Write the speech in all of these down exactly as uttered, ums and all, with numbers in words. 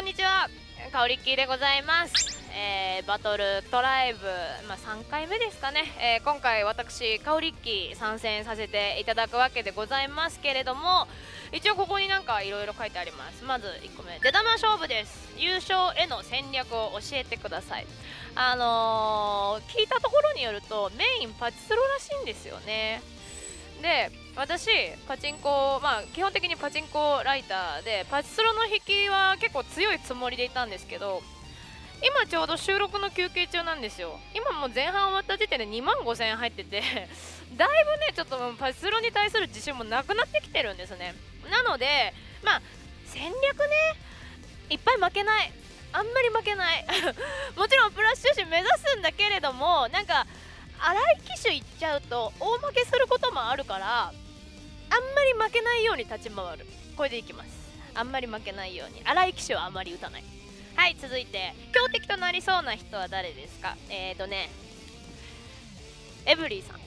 んにちは、かおりっきーでございます。えー、バトルトライブ、まあ、さんかいめですかね、えー、今回私かおりっきー参戦させていただくわけでございますけれども、一応ここになんかいろいろ書いてあります。まずいっこめ、出玉勝負です。優勝への戦略を教えてください。あのー、聞いたところによるとメインパチスロらしいんですよね。で、私パチンコ、まあ基本的にパチンコライターでパチスロの引きは結構強いつもりでいたんですけど、今ちょうど収録の休憩中なんですよ。今もう前半終わった時点でにまんごせんえん入っててだいぶねちょっとパチスロに対する自信もなくなってきてるんですね。なのでまあ戦略ね、いっぱい負けない、あんまり負けないもちろんプラス収支目指すんだけれども、なんか荒い機種いっちゃうと大負けすることもあるから、あんまり負けないように立ち回る。これでいきます。あんまり負けないように荒い機種はあまり打たない。はい、続いて強敵となりそうな人は誰ですか？えーとねエブリーさん。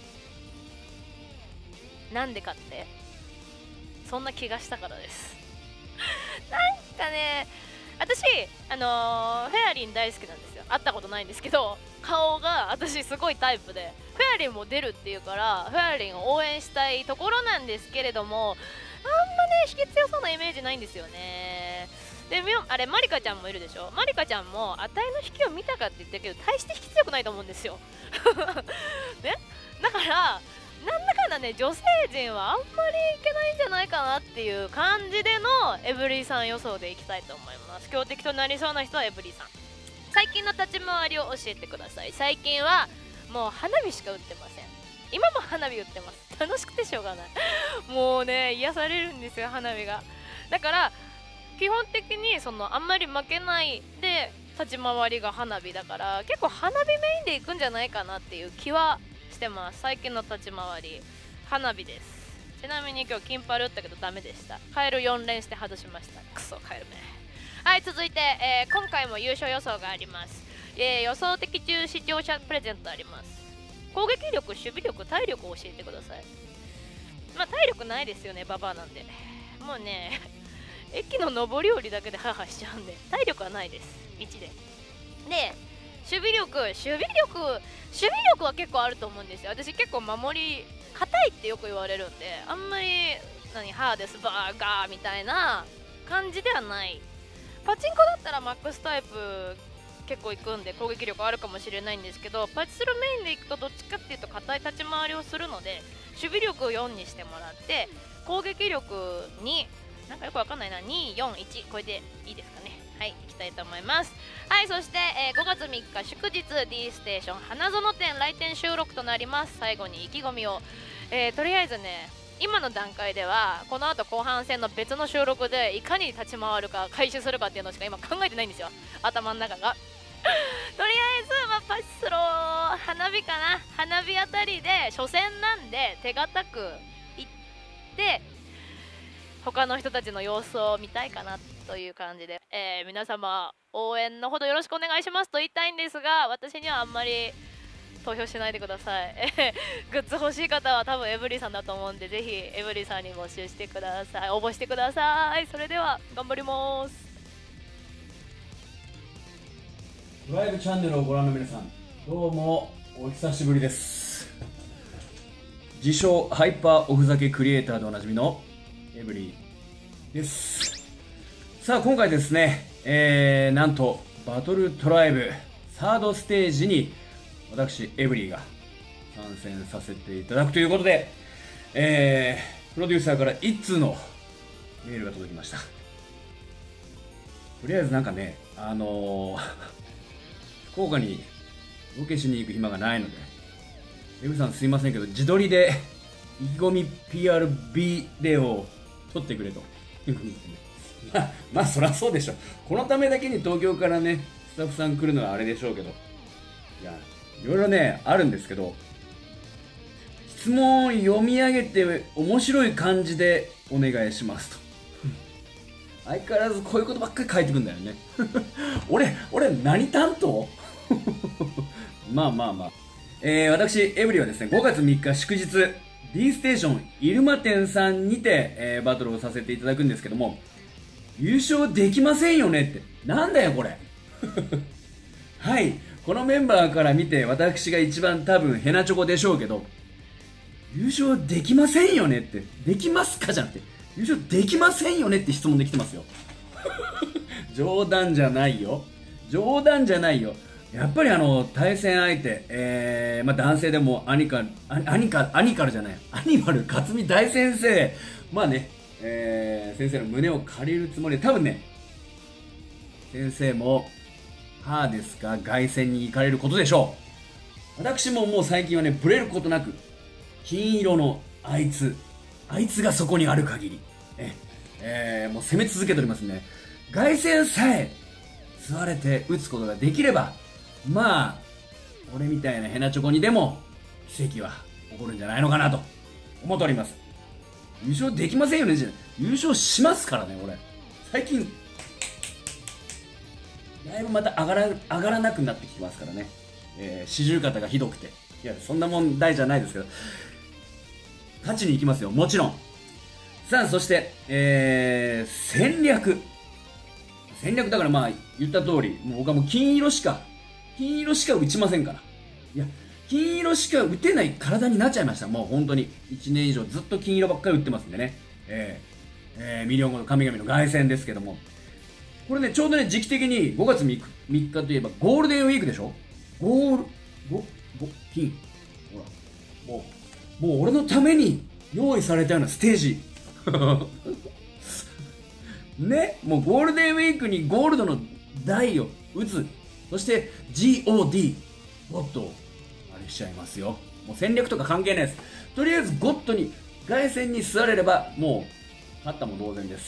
なんでかって、そんな気がしたからですなんかね、私あのー、フェアリン大好きなんですよ。会ったことないんですけど、顔が私すごいタイプで、フェアリンも出るっていうからフェアリンを応援したいところなんですけれども、あんまね引き強そうなイメージないんですよね。であれマリカちゃんもいるでしょ。マリカちゃんも値の引きを見たかって言ったけど大して引き強くないと思うんですよね、だからなんだかんだね女性陣はあんまりいけないんじゃないかなっていう感じでのエブリーさん予想でいきたいと思います。強敵となりそうな人はエブリーさん。最近の立ち回りを教えてください。最近はもう花火しか打ってません。今も花火打ってます。楽しくてしょうがないもうね癒されるんですよ花火が。だから基本的にそのあんまり負けないで立ち回りが花火だから、結構花火メインでいくんじゃないかなっていう気はしてます。最近の立ち回り花火です。ちなみに今日金パル打ったけどダメでした。カエルよん連して外しました。クソカエルめ。はい、続いて、えー、今回も優勝予想があります。えー、予想的中視聴者プレゼントあります。攻撃力、守備力、体力を教えてください。まあ体力ないですよね、ババアなんで。もうね駅の上り下りだけでハハしちゃうんで体力はないです。いちで。で守備力守備力守備力は結構あると思うんですよ。私結構守り硬いってよく言われるんで、あんまり何ハーデスバーガーみたいな感じではない。パチンコだったらマックスタイプ結構いくんで攻撃力あるかもしれないんですけど、パチスロメインでいくとどっちかっていうと硬い立ち回りをするので、守備力をよんにしてもらって攻撃力になんかよくわかんないな、に、よん、いち、これでいいですかね。はい、いきたいと思います。はい、そして、えー、ごがつみっか祝日 D ステーション花園店来店収録となります。最後に意気込みを、えー、とりあえずね今の段階ではこの後後半戦の別の収録でいかに立ち回るか回収するかっていうのしか今考えてないんですよ、頭の中がとりあえず、まあ、パチスロ花火かな、花火あたりで初戦なんで手堅くいって他の人たちの様子を見たいかなという感じで、えー、皆様応援のほどよろしくお願いしますと言いたいんですが、私にはあんまり投票しないでくださいグッズ欲しい方は多分エブリーさんだと思うんで、ぜひエブリーさんに募集してください、応募してください。それでは頑張ります。 ドライブチャンネルをご覧の皆さん、どうもお久しぶりです。自称ハイパーおふざけクリエイターでおなじみのエブリーです。さあ今回ですね、えー、なんとバトルトライブサードステージに私エブリーが参戦させていただくということで、えー、プロデューサーから一通のメールが届きました。とりあえずなんかね、あのー、福岡にロケしに行く暇がないので、エブさんすいませんけど自撮りで意気込み ピーアール ビデオを撮ってくれということですね。まあ、まあそりゃそうでしょ。このためだけに東京からねスタッフさん来るのはあれでしょうけど、いやいろいろねあるんですけど、質問を読み上げて面白い感じでお願いしますと相変わらずこういうことばっかり書いてくんだよね俺俺何担当まあまあまあ、えー、私エブリはですねごがつみっか祝日 D ステーション入間店さんにて、えー、バトルをさせていただくんですけども、 優勝できませんよねって。なんだよこれ。はい、このメンバーから見て私が一番多分ヘナチョコでしょうけど、優勝できませんよねって、できますかじゃなくて、優勝できませんよねって質問できてますよ。冗談じゃないよ。冗談じゃないよ。やっぱりあの、対戦相手、えー、まあ男性でもアニカル、アニカ、アニカルじゃない、アニマル勝美大先生、まあね、えー、先生の胸を借りるつもりで、多分ね、先生も、ハーですか、凱旋に行かれることでしょう。私ももう最近はね、ブレることなく、金色のあいつ、あいつがそこにある限り、え、えー、もう攻め続けておりますね。凱旋さえ、座れて打つことができれば、まあ、俺みたいなヘナチョコにでも、奇跡は起こるんじゃないのかなと、思っております。優勝できませんよね、じゃ優勝しますからね、俺。最近、だいぶまた上がら、上がらなくなってきてますからね。えー、四十肩がひどくて。いや、そんな問題じゃないですけど。勝ちに行きますよ、もちろん。さあ、そして、えー、戦略。戦略だからまあ、言った通り、もう僕はもう金色しか、金色しか打ちませんから。いや、金色しか打てない体になっちゃいました。もう本当に。いちねん以上ずっと金色ばっかり打ってますんでね。えー、えー、ミリオンゴの神々の凱旋ですけども。これね、ちょうどね、時期的にごがつみっか、みっかといえばゴールデンウィークでしょ。ゴール、ご、ご、金。ほら。もう、もう俺のために用意されたようなステージ。ね、もうゴールデンウィークにゴールドの台を打つ。そして ジーオーディー、ゴッドをあれしちゃいますよ。もう戦略とか関係ないです。とりあえずゴッドに、凱旋に座れれば、もう、勝ったも同然です。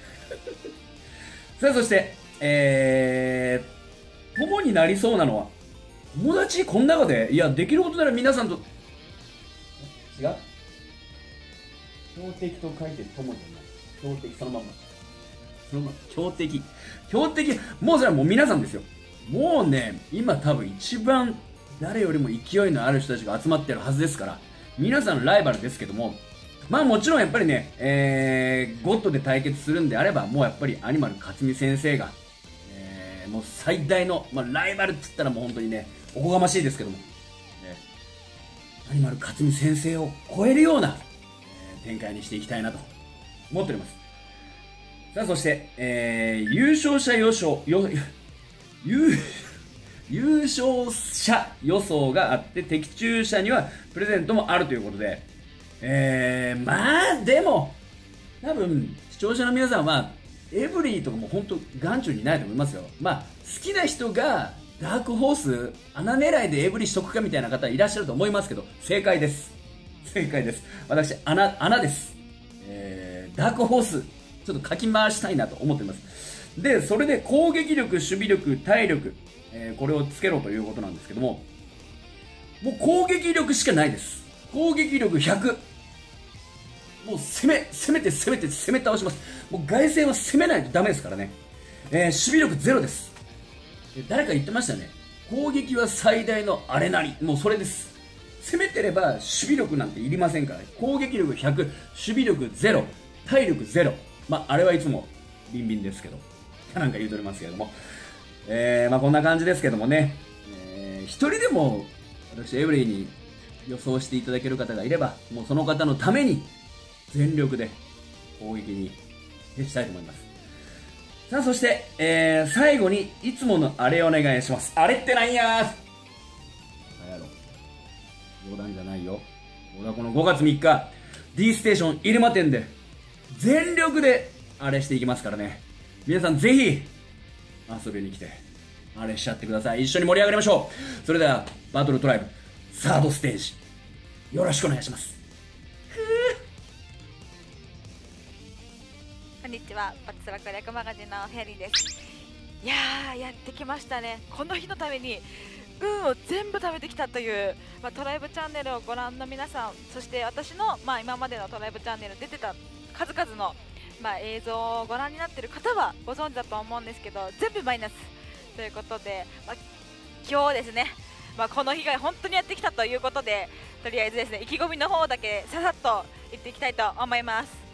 さあ、そして、えー、友になりそうなのは、友達この中で、いや、できることなら皆さんと、違う標的と書いて友じゃない。標的そのまんま。そのまま、標的。標的、もうそれはもう皆さんですよ。もうね、今多分一番誰よりも勢いのある人たちが集まってるはずですから、皆さんライバルですけども、まあもちろんやっぱりね、えー、ゴッドで対決するんであれば、もうやっぱりアニマル勝美先生が、えー、もう最大の、まあライバルって言ったらもう本当にね、おこがましいですけども、ね、アニマル勝美先生を超えるような、えー、展開にしていきたいなと思っております。さあそして、えー、優勝者予想、よ、優、優勝者予想があって、的中者にはプレゼントもあるということで、えー、まあでも多分視聴者の皆さんはエブリィとかも本当眼中にないと思いますよ。まあ好きな人がダークホース穴狙いでエブリィしとくかみたいな方いらっしゃると思いますけど、正解です。正解です。私穴穴です。えー、ダークホースちょっとかき回したいなと思っています。でそれで攻撃力、守備力、体力、えー、これをつけろということなんですけども、もう攻撃力しかないです。攻撃力ひゃく。もう攻め、攻めて攻めて攻め倒します。もう凱旋は攻めないとダメですからね。えー、守備力ゼロです。誰か言ってましたね。攻撃は最大のあれなり。もうそれです。攻めてれば守備力なんていりませんから、ね、攻撃力ひゃく、守備力ゼロ、体力ゼロ。まあ、あれはいつもビンビンですけど。なんか言うとりますけども。えー、まあこんな感じですけどもね。えー、一人でも私エブリィに予想していただける方がいれば、もうその方のために全力で攻撃に徹したいと思います。さあそして、えー、最後にいつものあれお願いします。あれってなんやー。冗談じゃないよ。俺はこのごがつみっか D ステーション入間店で全力であれしていきますからね。皆さんぜひ遊びに来てあれしちゃってください。一緒に盛り上がりましょう。それではバトルトライブサードステージよろしくお願いします。 こんにちは、パチスラ攻略マガジンのフェアリーです。いやー、やってきましたね。この日のために運を全部貯めてきたという、まあ、トライブチャンネルをご覧の皆さん、そして私の、まあ、今までのトライブチャンネル出てた数々の、まあ、映像をご覧になっている方はご存知だと思うんですけど、全部マイナスということで、まあ、今日ですね、まあ、この日が本当にやってきたということで、とりあえずですね、意気込みの方だけささっと言っていきたいと思います。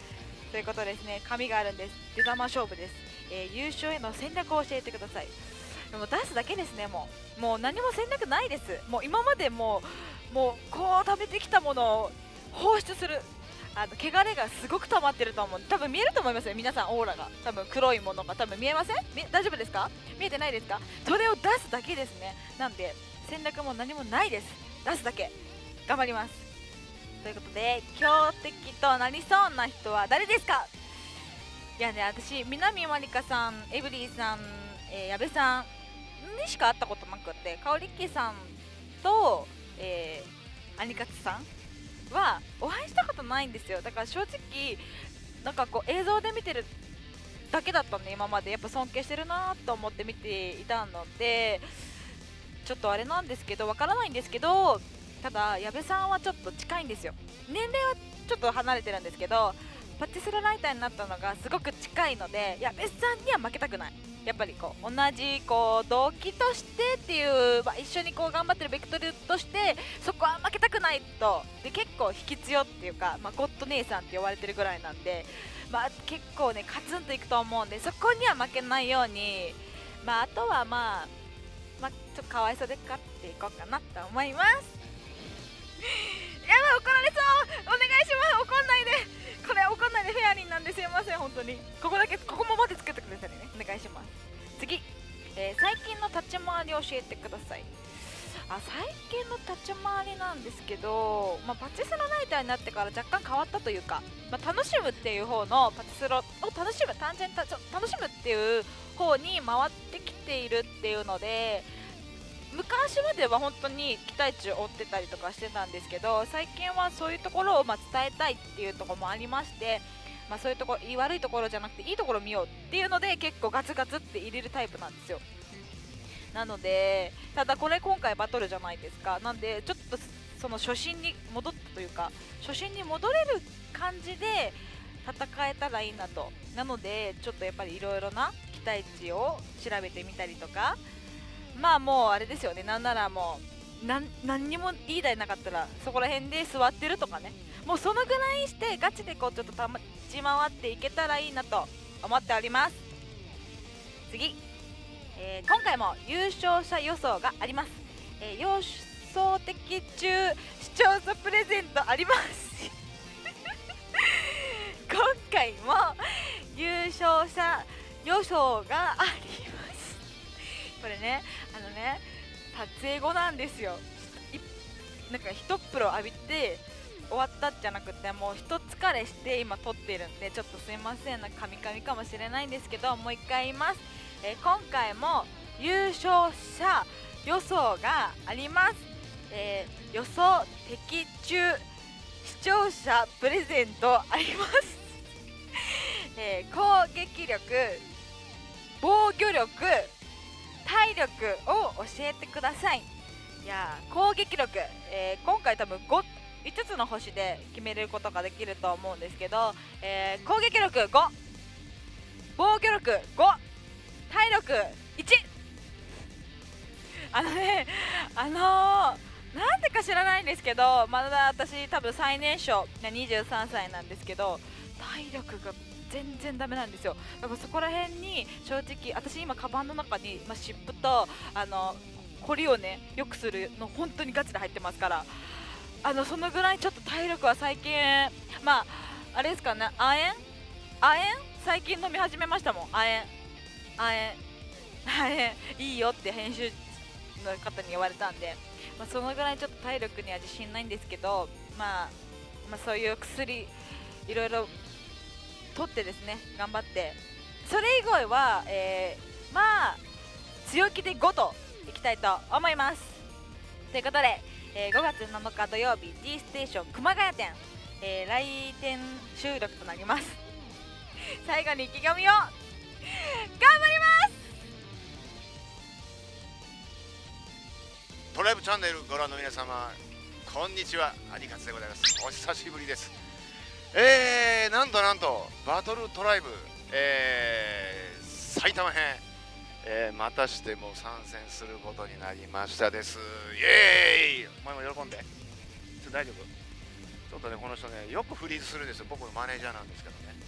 ということですね。紙があるんです。出玉勝負です。えー、優勝への戦略を教えてください。でも出すだけですね。もうもう何も戦略ないです。もう今までもうもうこう食べてきたものを放出する、あの汚れがすごく溜まってると思う。多分見えると思いますよ、皆さん。オーラが多分黒いものが多分見えません？大丈夫ですか？見えてないですか？それを出すだけですね。なんで戦略も何もないです。出すだけ頑張ります。ということで、強敵となりそうな人は誰ですか？いやね、私南まりかさん、エブリーさん、えー、矢部さんにしか会ったことなくて、かおりっきさんと、えー、アニカツさんはお会いしたことないんですよ。だから正直なんかこう映像で見てるだけだったんで、今までやっぱ尊敬してるなと思って見ていたので、ちょっとあれなんですけど、わからないんですけど、ただ矢部さんはちょっと近いんですよ。年齢はちょっと離れてるんですけど、パティスロライターになったのがすごく近いので、矢部さんには負けたくない。やっぱりこう同じこう動機としてっていう、まあ、一緒にこう頑張ってるベクトルとしてそこは負けたくないと。で結構引き強っていうか、まあ、ゴッド姉さんって呼ばれてるぐらいなんで、まあ、結構ねカツンといくと思うんで、そこには負けないように、まあ、あとはまあ、まあ、ちょっとかわいそうで勝っていこうかなと思います。やばい、怒られそう。お願いします。怒んないで、これ怒んないで。フェアリンなんですいません、本当に。ここだけ、ここもまでつけてくださいね。お願いします。次、えー、最近の立ち回りを教えてください。あ、最近の立ち回りなんですけど、まあ、パチスロライターになってから若干変わったというか、まあ、楽しむっていう方のパチスロを楽しむ、単純にた楽しむっていう方に回ってきているっていうので、昔までは本当に期待値を追ってたりとかしてたんですけど、最近はそういうところをまあ伝えたいっていうところもありまして、まあ、そういうところ、悪いところじゃなくていいところを見ようっていうので結構ガツガツって入れるタイプなんですよ。なので、ただこれ今回バトルじゃないですか。なんでちょっとその初心に戻ったというか、初心に戻れる感じで戦えたらいいなと。なのでちょっとやっぱりいろいろな期待値を調べてみたりとか、まあもうあれですよね、なんならもうなん何にもいい台なかったらそこら辺で座ってるとかね、もうそのぐらいしてガチでこうちょっと立ち回っていけたらいいなと思っております。次、えー、今回も優勝者予想があります。えー、予想的中視聴者プレゼントあります今回も優勝者予想があります。これね、あのね、撮影後なんですよ。なんか一プロ浴びて終わったじゃなくて、もう一疲れして今撮ってるんで、ちょっとすいません、なんかカミカミかもしれないんですけど、もう一回言います。えー、今回も優勝者予想があります。えー、予想的中視聴者プレゼントあります、えー、攻撃力、防御力、体力を教えてください。いやー、攻撃力、えー、今回多分 ご, いつつの星で決めることができると思うんですけど、えー、攻撃力ご、防御力ご、体力いち。あのね、あのー、なんでか知らないんですけど、まだ私多分最年少にじゅうさんさいなんですけど、体力が全然ダメなんですよ。だからそこら辺に正直、私今カバンの中に、まあ、湿布とあの凝りをねよくするの本当にガチで入ってますから、あのそのぐらいちょっと体力は最近、まああれですかね、亜鉛亜鉛最近飲み始めましたもん。亜鉛亜鉛亜鉛いいよって編集の方に言われたんで、まあ、そのぐらいちょっと体力には自信ないんですけど、まあ、まあそういう薬いろいろ取ってですね頑張って、それ以外は、えー、まあ強気でごといきたいと思います。ということで、えー、ごがつなのか土曜日 G ステーション熊谷店、えー、来店収録となります。最後に意気込みを頑張ります。 トライブチャンネルご覧の皆様、こんにちは、アニカツでございます。お久しぶりです。えー、なんとなんとバトルトライブ、えー、埼玉編、えー、またしても参戦することになりましたです。イエーイ。お前も喜んで。ちょ大丈夫？ちょっとね、この人ね、よくフリーズするんですよ。僕のマネージャーなんですけどね。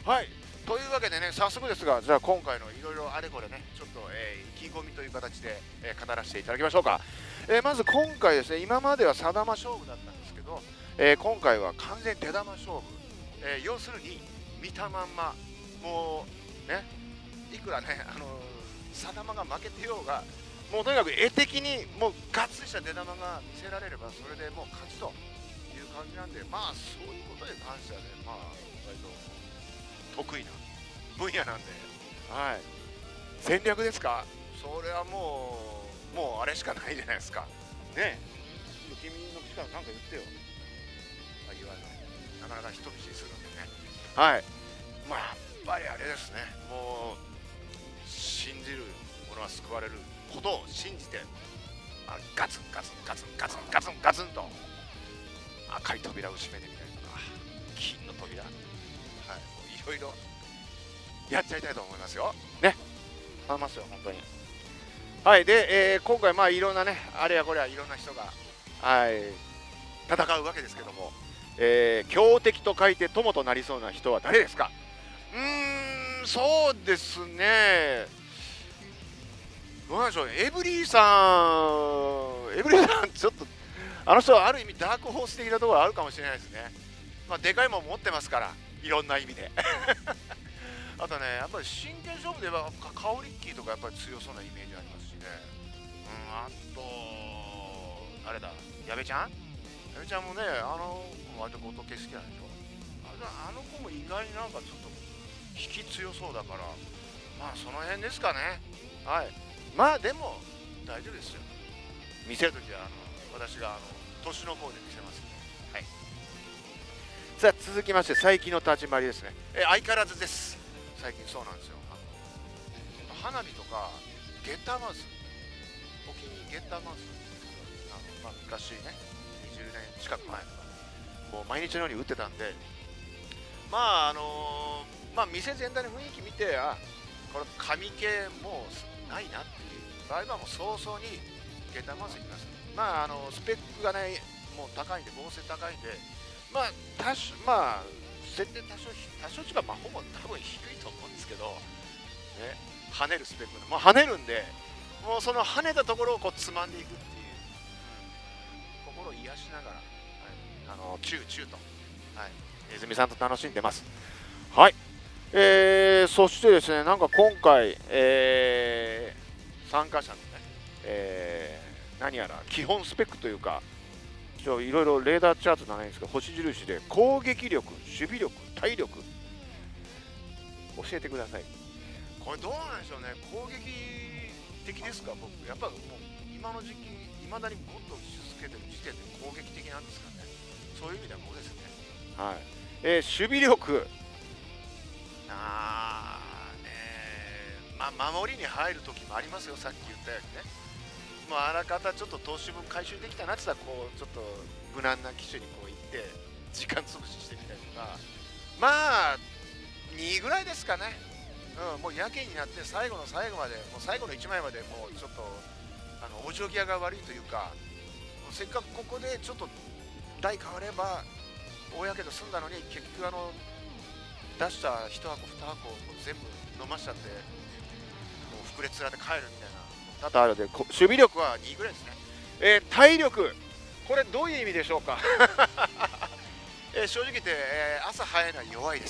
はい、というわけでね、早速ですが、じゃあ今回のいろいろあれこれね、ちょっと、えー、意気込みという形で、えー、語らせていただきましょうか。えー、まず今回ですね、今までは定ま勝負だったんですけど、えー、今回は完全手玉勝負、えー、要するに見たまんま、もうね、いくらね、あのー、定まが負けてようが、もうとにかく絵的にもうガッツリした出玉が見せられれば、それでもう勝ちという感じなんで、まあそういうことに関してはね、まあ割と得意な分野なんで、はい、戦略ですか、それはもう、もうあれしかないじゃないですか。ねえ、君の口から何か言ってよ。あ、言わない。なかなか人見知りするんでね。はい。まあ、やっぱりあれですね、もう、信じる者は救われることを信じて、まあ、ガツンガツンガツンガツンガツンガツンと赤い扉を閉めてみたりとか、金の扉、はい、いろいろやっちゃいたいと思いますよ。ね。頼みますよ、本当に。はい。で、えー、今回、まあ、いろんなね、あれやこれやいろんな人が、はい、戦うわけですけども、えー、強敵と書いて友となりそうな人は誰ですか？うーん、そうですね。どうなんでしょうね。エブリーさん、エブリーさん、ちょっと、あの人はある意味ダークホース的なところあるかもしれないですね。まあ、でかいもん持ってますから、いろんな意味で。あとね、やっぱり真剣勝負で言えばカオリッキーとかやっぱり強そうなイメージありますしね。うん、あとあれだ、矢部ちゃん矢部ちゃんもね、あの割と後藤家好きなんでしょ。あれだ、あの子も意外になんかちょっと引き強そうだから、まあその辺ですかね。はい、まあでも大丈夫ですよ。見せるときはあの私があの年の方で見せますんで。はい。さあ続きまして、最近の立ち回りですね。え相変わらずです。最近そうなんですよ。あの花火とかゲッターマウス、お気に入りゲッターマウスあの、まあ、昔ね、にじゅうねん近く前とかもう毎日のように打ってたんで、まああのー、まあ店全体の雰囲気見て、あ、これ紙系もうないなっていう場合はもう早々にゲッターマウスいきます。まああのスペックがねもう高いんで、合成高いんで、まあ多少まあ設定多少多少違う、まあほぼ多分低いと思うんですけど、ね、跳ねるスペックで、もう跳ねるんで、もうその跳ねたところをこうつまんでいくっていう、うん、心を癒しながら、はい、あのチューチューと、はい、ネズミさんと楽しんでます。はい、えー、そしてですね、なんか今回、えー、参加者のね、えー、何やら基本スペックというか、いろいろレーダーチャートじゃないんですけど、星印で攻撃力、守備力、体力教えてください。これどうなんでしょうね。攻撃的ですか？僕やっぱもう今の時期いまだにゴッドをし続けてる時点で攻撃的なんですかね。そういう意味ではこうですね。はい、えー、守備力、あーね、まあ守りに入る時もありますよ。さっき言ったようにね、もうあらかたちょっと投資分回収できたなって言ったら、こうちょっと無難な機種にこう行って時間潰ししてみたりとか、まあにぐらいですかね。うん、もうやけになって最後の最後まで、もう最後のいちまいまでもうちょっとあのお嬢際が悪いというか、せっかくここでちょっと台変われば大やけど済んだのに、結局あの出したいち箱に箱を全部飲ましちゃって、もう膨れ面で帰るみたいな多々あるので、守備力はにぐらいですね。えー、体力、これどういう意味でしょうか。えー、正直言って、えー、朝早いのは弱いです。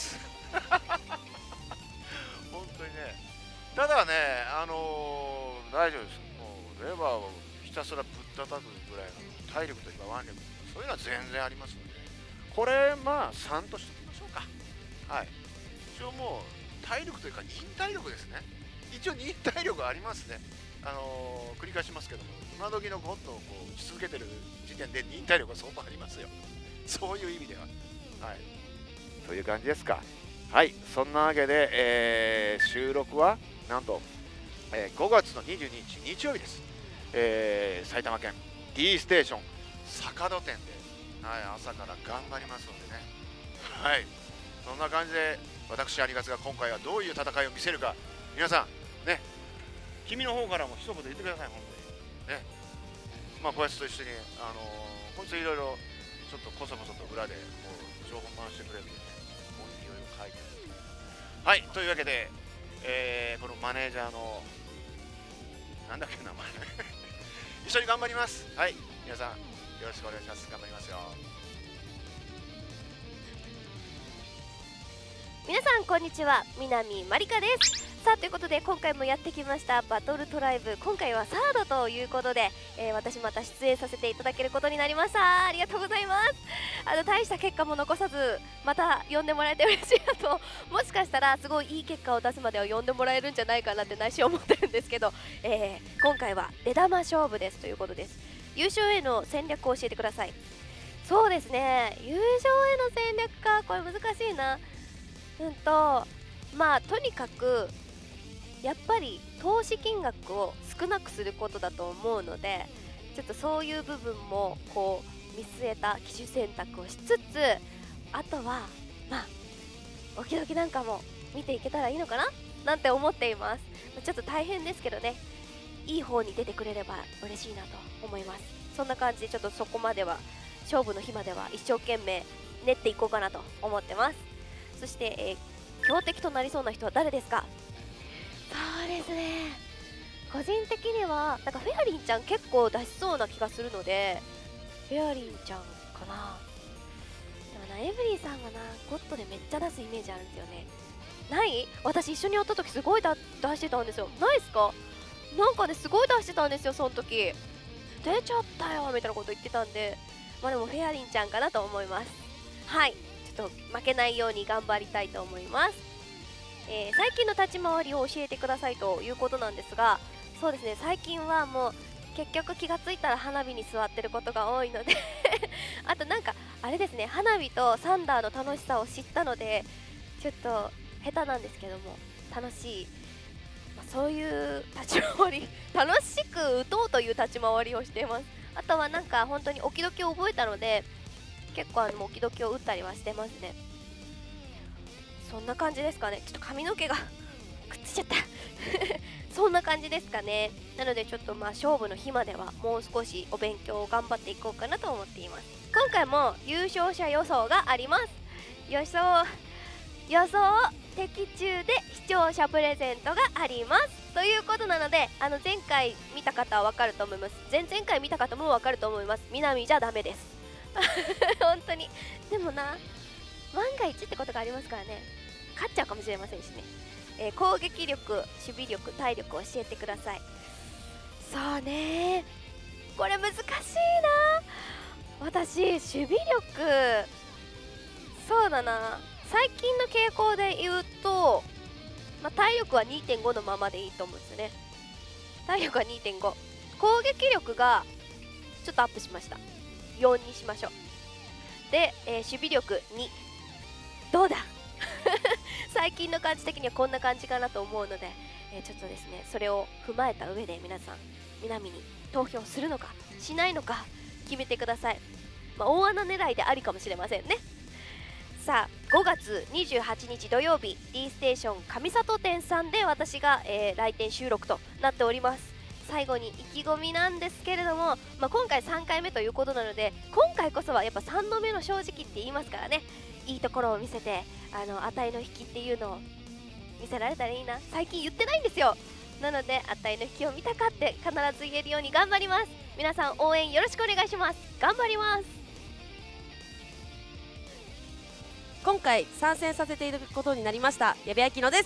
本当にね。ただね、あのー、大丈夫です。もうレバーをひたすらぶったたくぐらいの体力というか腕力、そういうのは全然ありますので、これまあさんとしておきましょうか。はい。一応もう体力というか忍耐力ですね。一応忍耐力ありますね。あのー、繰り返しますけども、今時のゴッドをこう打ち続けてる時点で忍耐力は相当ありますよ。そういう意味では。はい。という感じですか。はい。そんなわけで、えー、収録はなんと、えー、ごがつのにじゅうににち日曜日です。えー、埼玉県 D ステーション坂戸店で、はい、朝から頑張りますのでね。はい。そんな感じで私有勝が今回はどういう戦いを見せるか、皆さんね、君の方からも一言言ってください。本当にね。まあこいつと一緒に、あのー、こいついろいろちょっとこそこそと裏でこう情報回してくれるんでね、こういろいろ書いてるんですけど、 はいというわけで、えーこのマネージャーのなんだっけ名前一緒に頑張ります。はい皆さんよろしくお願いします。頑張りますよ。 皆さんこんにちは、南まりかです。さあということで今回もやってきましたバトルトライブ、今回はサードということで、えー、私また出演させていただけることになりました。ありがとうございます。あの大した結果も残さずまた呼んでもらえて嬉しいなと、もしかしたらすごいいい結果を出すまでは呼んでもらえるんじゃないかなって内心思ってるんですけど、えー、今回は出玉勝負ですということです。優勝への戦略を教えてください。そうですね、優勝への戦略か、これ難しいな。うんとまあとにかくやっぱり投資金額を少なくすることだと思うので、ちょっとそういう部分もこう見据えた機種選択をしつつ、あとはまあおきどきなんかも見ていけたらいいのかななんて思っています。ちょっと大変ですけどね、いい方に出てくれれば嬉しいなと思います。そんな感じでちょっとそこまでは勝負の日までは一生懸命練っていこうかなと思ってます。そして、えー、強敵となりそうな人は誰ですか？そうですね、個人的にはなんかフェアリンちゃん結構出しそうな気がするので、フェアリンちゃんかな。でもな、エブリーさんがなゴッドでめっちゃ出すイメージあるんですよね。ない？私一緒にやった時すごいだ出してたんですよ。ないっすか？なんかねすごい出してたんですよ、その時。出ちゃったよみたいなこと言ってたんで、まあでもフェアリンちゃんかなと思います。はい、ちょっと負けないように頑張りたいと思います。えー、最近の立ち回りを教えてくださいということなんですが、そうですね、最近はもう結局気がついたら花火に座ってることが多いのであとなんかあれですね、花火とサンダーの楽しさを知ったので、ちょっと下手なんですけども楽しい、まあ、そういう立ち回り楽しく打とうという立ち回りをしています。あとはなんか本当に置き時を覚えたので、結構あの置き時を打ったりはしてますね。そんな感じですかね。ちょっと髪の毛がくっついちゃったそんな感じですかね。なのでちょっとまあ勝負の日まではもう少しお勉強を頑張っていこうかなと思っています。今回も優勝者予想があります。予想予想的中で視聴者プレゼントがありますということなので、あの前回見た方は分かると思います。前々回見た方も分かると思います。南じゃダメです本当に。でもな、万が一ってことがありますからね、勝っちゃうかもしれませんしね。えー、攻撃力、守備力、体力を教えてください。そうね、これ難しいな。私守備力、そうだな、最近の傾向で言うと、まあ、体力は にてんご のままでいいと思うんですよね。体力は にてんご、 攻撃力がちょっとアップしました。よんにしましょう。で、えー、守備力に、どうだ最近の感じ的にはこんな感じかなと思うので、えー、ちょっとですね、それを踏まえた上で皆さん南に投票するのかしないのか決めてください。まあ、大穴狙いでありかもしれませんね。さあごがつにじゅうはちにち土曜日 D ステーション上里店さんで私が、えー、来店収録となっております。最後に意気込みなんですけれども、まあ、今回さんかいめということなので、今回こそはやっぱさんどめの正直って言いますからね、いいところを見せて、あの値の引きっていうのを見せられたらいいな。最近言ってないんですよ。なので値の引きを見たかって必ず言えるように頑張ります。皆さん応援よろしくお願いします。頑張ります。 今回参戦させていただくことになりました矢部明乃です。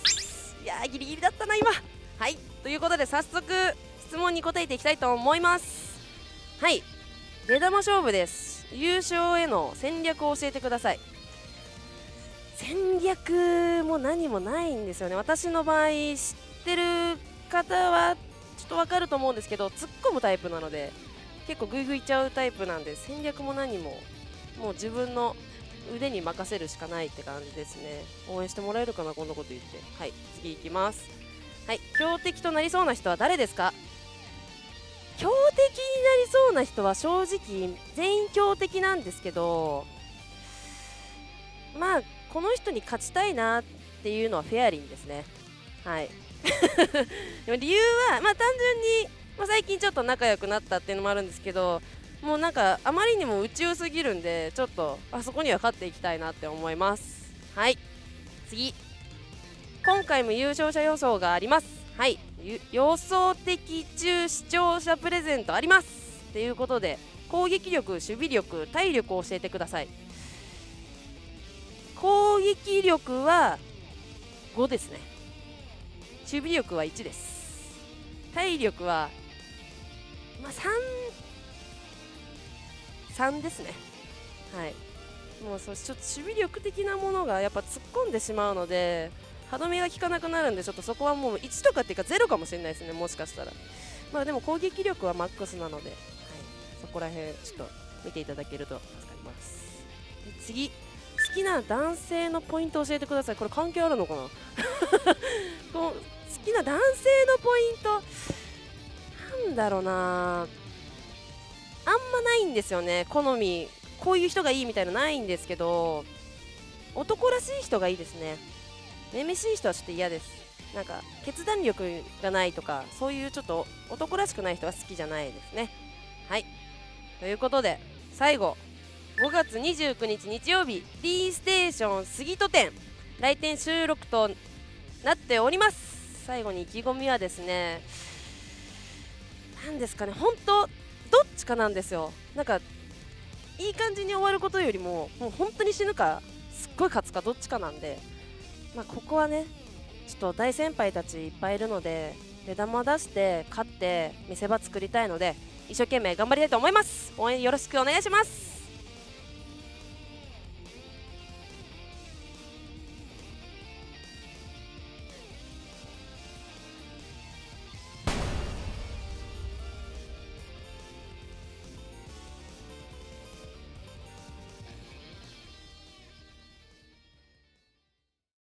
いやーギリギリだったな今。はいということで早速質問に答えていきたいと思います。はい、出玉勝負です。優勝への戦略を教えてください。戦略も何もないんですよね。私の場合知ってる方はちょっとわかると思うんですけど、突っ込むタイプなので結構グイグイいっちゃうタイプなんで、戦略も何ももう自分の腕に任せるしかないって感じですね。応援してもらえるかなこんなこと言って。はい、次いきます。はい、強敵となりそうな人は誰ですか？強敵になりそうな人は正直全員強敵なんですけど、まあこの人に勝ちたいなっていうのはフェアリンですね。はいでも理由はまあ単純に、まあ、最近ちょっと仲良くなったっていうのもあるんですけど、もうなんかあまりにも宇宙すぎるんで、ちょっとあそこには勝っていきたいなって思います。はい、次今回も優勝者予想があります。はい、予想的中視聴者プレゼントありますということで、攻撃力、守備力、体力を教えてください。攻撃力はごですね。守備力はいちです。体力はまあさん、さんですね。はい、もうそうちょっと守備力的なものがやっぱ突っ込んでしまうので、歯止めが効かなくなるんで、ちょっとそこはもういちとかっていうかゼロかもしれないですね、もしかしたら。まあでも攻撃力はマックスなので、はい、そこら辺ちょっと見ていただけると助かります。で次、好きな男性のポイント教えてください。これ関係あるのかなこう好きな男性のポイントなんだろうな、あんまないんですよね。好みこういう人がいいみたいなのないんですけど、男らしい人がいいですね。めめしい人はちょっと嫌です。なんか決断力がないとか、そういうちょっと男らしくない人は好きじゃないですね。はい、ということで最後、ごがつにじゅうくにち日曜日 D ステーション杉戸店来店収録となっております。最後に意気込みはですね、なんですかね、本当どっちかなんですよ。なんかいい感じに終わることよりも、もう本当に死ぬかすっごい勝つかどっちかなんで、まあ、ここはねちょっと大先輩たちいっぱいいるので、出玉出して勝って見せ場作りたいので、一生懸命頑張りたいと思います。応援よろしくお願いします。